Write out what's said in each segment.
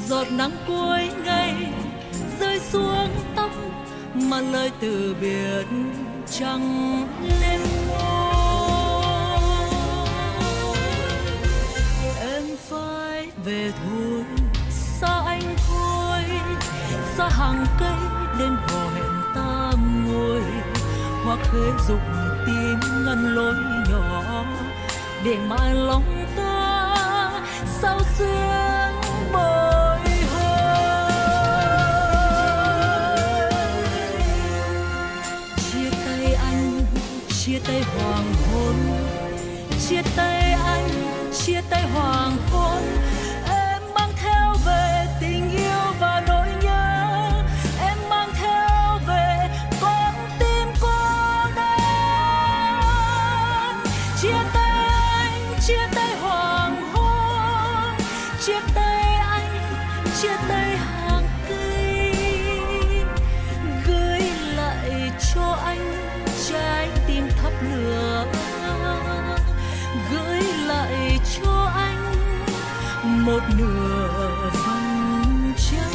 giọt nắng cuối ngày rơi xuống tóc, mà lời từ biệt chẳng lên môi. Em phải về thôi, xa anh thôi, xa hàng cây đêm hò hẹn ta ngồi, hoa khế rụng tim ngăn lối nhỏ, để mai lòng ta sao xuyên bồi hồi. Chia tay anh, chia tay hoàng hôn, chia tay anh, chia tay hoàng hôn. Em mang theo về tình yêu và nỗi nhớ, em mang theo về con tim cô đơn. Chia tay anh, chia tay hoàng hôn, chia tay anh, chia tay hàng cây, gửi lại cho anh trái tim thắp lửa, gửi lại cho anh một nửa vầng trăng.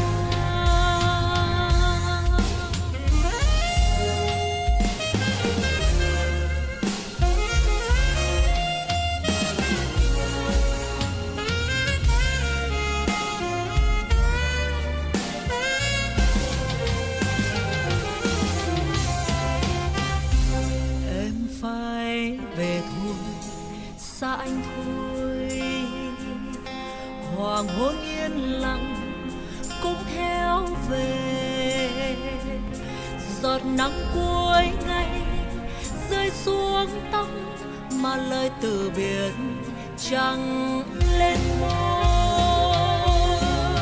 Em phải về thôi, xa anh thôi. Hoàng hôn yên lặng cũng theo về, giọt nắng cuối ngày rơi xuống tóc, mà lời từ biệt chẳng lên môi.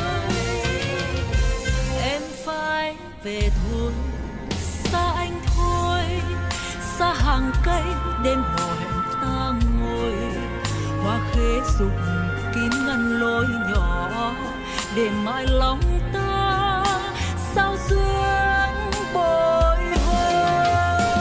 Em phải về thôi, xa anh thôi, xa hàng cây đêm hò hẹn ta ngồi, hoa khế rụng kín ngăn lối nhỏ, để mai lòng ta sao duyên bồi hồi.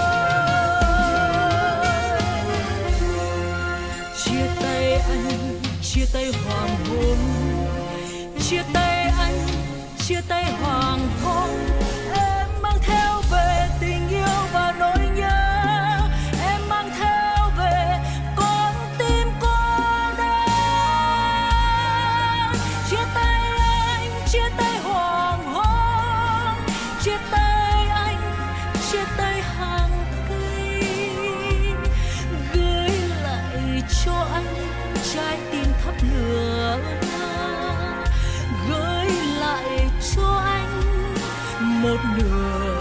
Chia tay anh, chia tay hoàng hôn, chia tay anh, chia tay hoàng hôn. Em mang theo về tình yêu và nỗi nhớ, em mang theo về con tim cô đơn. Chia tay anh, chia tay hoàng hôn, chia tay anh, chia tay hàng cây, gửi lại cho anh trái tim thắp lửa, gửi lại cho anh một nửa